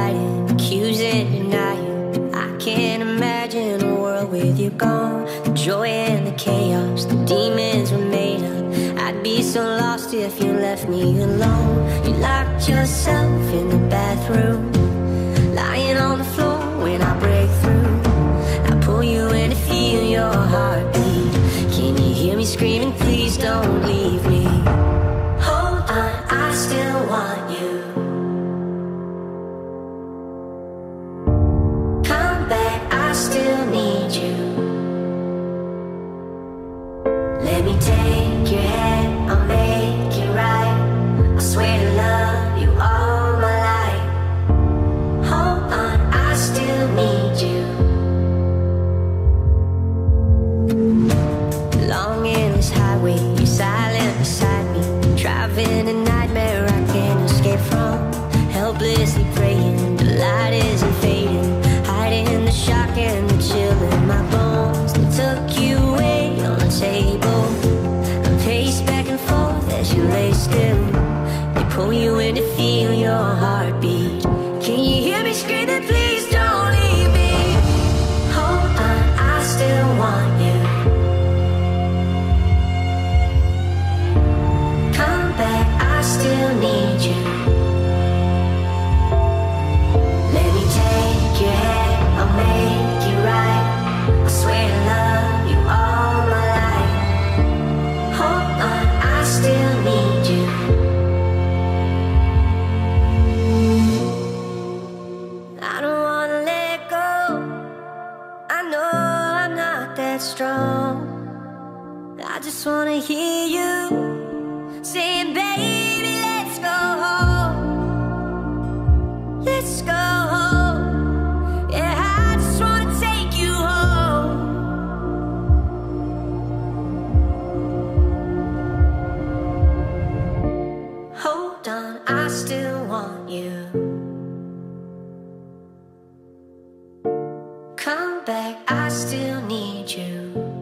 fighting, accusing, denying. I can't imagine a world with you gone. The joy and the chaos, the demons were made up. I'd be so lost if you left me alone. You locked yourself in the bathroom, lying on the floor when I break through. I pull you in to feel your heartbeat. Can you hear me screaming, please don't leave me? Hold on, I still want you. Come back, I still need you. Let me take your hand, I'll make it right. I swear to love you all my life. Hold on, I still need you. Long endless highway, you're silent beside me. Driving a nightmare I can't escape from. Helplessly praying, the light isn't fading. Hiding the shock and the chill in my bones. They took you away on the table. I pace back and forth as you lay still. They pull you in to feel your heartbeat. Can you hear me screaming, please don't leave me? Hold on, I still want you. Come back, I still need you. Let me take your hand, I'll make it right. I swear to love you all my life. Hold on, I still need you. I don't wanna let go. I know I'm not that strong. I just wanna hear you saying, baby, let's go home. Let's go home. Yeah, I just wanna take you home. Hold on, I still want you. Come back, I still need you.